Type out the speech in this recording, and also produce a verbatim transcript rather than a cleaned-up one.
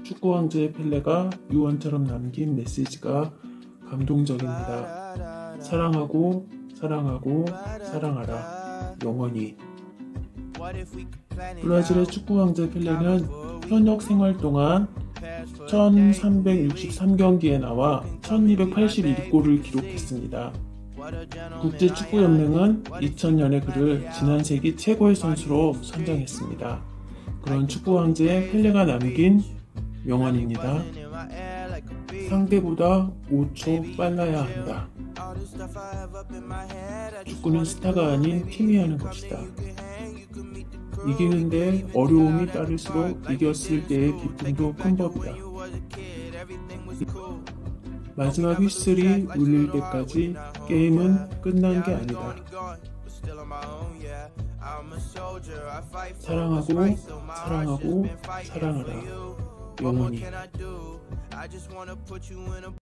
축구 왕조의 펠레가 유언처럼 남긴 메시지가 감동적입니다. 사랑하고 사랑하고 사랑하라 영원히. 브라질의 축구 왕조 펠레는 현역 생활 동안 천삼백육십삼 경기에 나와 천이백팔십일 골을 기록했습니다. 국제축구연맹은 이천 년에 그를 지난 세기 최고의 선수로 선정했습니다. 그런 축구 왕조의 펠레가 남긴 명언입니다. 상대보다 오 초 빨라야 한다. 축구는 스타가 아닌 팀이 하는 것이다. 이기는데 어려움이 따를수록 이겼을 때의 기쁨도 큰 법이다. 마지막 휘슬이 울릴 때까지 게임은 끝난 게 아니다. 사랑하고 사랑하고 사랑하라 영원히.